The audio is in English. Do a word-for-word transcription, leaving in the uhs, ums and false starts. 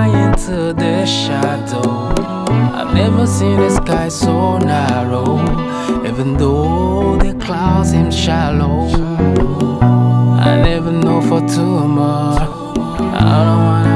into the shadow. I've never seen the sky so narrow, even though the clouds seem shallow. I never know for tomorrow. I don't wanna